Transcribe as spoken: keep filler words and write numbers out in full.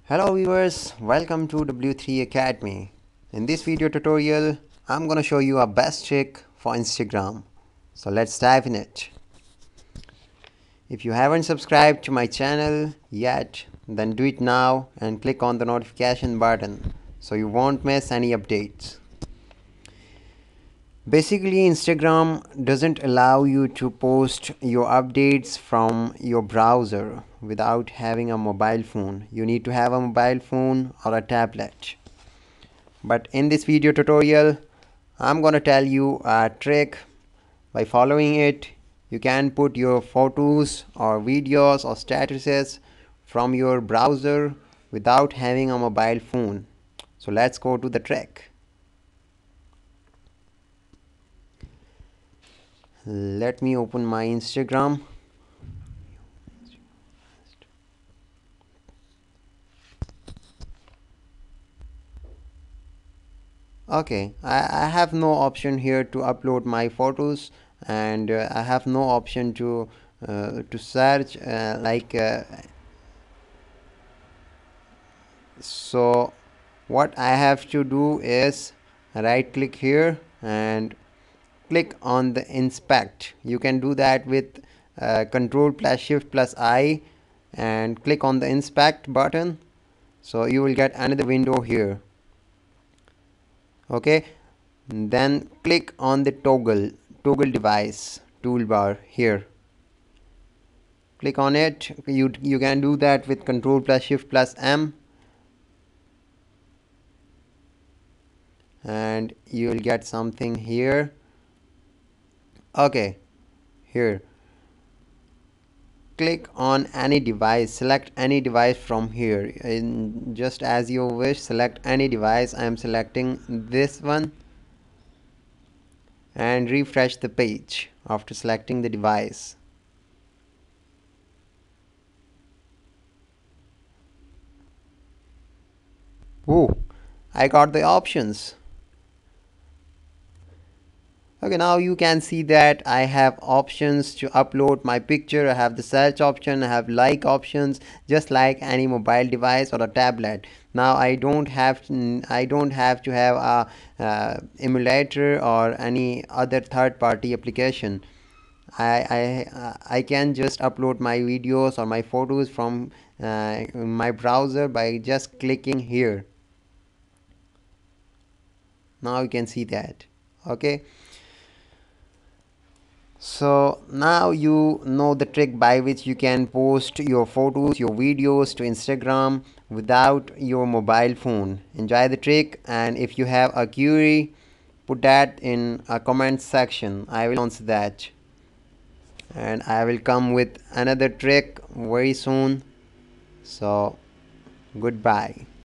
Hello viewers, welcome to W three Academy. In this video tutorial, I'm gonna show you a best trick for Instagram. So let's dive in it. If you haven't subscribed to my channel yet, then do it now and click on the notification button so you won't miss any updates. Basically, Instagram doesn't allow you to post your updates from your browser without having a mobile phone. You need to have a mobile phone or a tablet. But in this video tutorial, I'm gonna tell you a trick. By following it, you can put your photos or videos or statuses from your browser without having a mobile phone. So let's go to the trick. Let me open my Instagram. Okay, I, I have no option here to upload my photos, and uh, I have no option to uh, to search uh, like uh, so what I have to do is right click here and click on the inspect. You can do that with uh, control plus shift plus I and click on the inspect button, so you will get another window here. Okay, then click on the toggle toggle device toolbar here. Click on it. You you can do that with control plus shift plus M, and you will get something here. Okay, here click on any device, select any device from here, in just as you wish. Select any device. I am selecting this one and refresh the page after selecting the device. Oh, I got the options. Okay, now you can see that I have options to upload my picture. I have the search option, I have like options, just like any mobile device or a tablet. Now I don't have to, I don't have to have a uh, emulator or any other third-party application. I, I I can just upload my videos or my photos from uh, my browser by just clicking here. Now you can see that. Okay. So now you know the trick by which you can post your photos, your videos to Instagram without your mobile phone. Enjoy the trick, and if you have a query, put that in a comment section. I will answer that, and I will come with another trick very soon. So goodbye.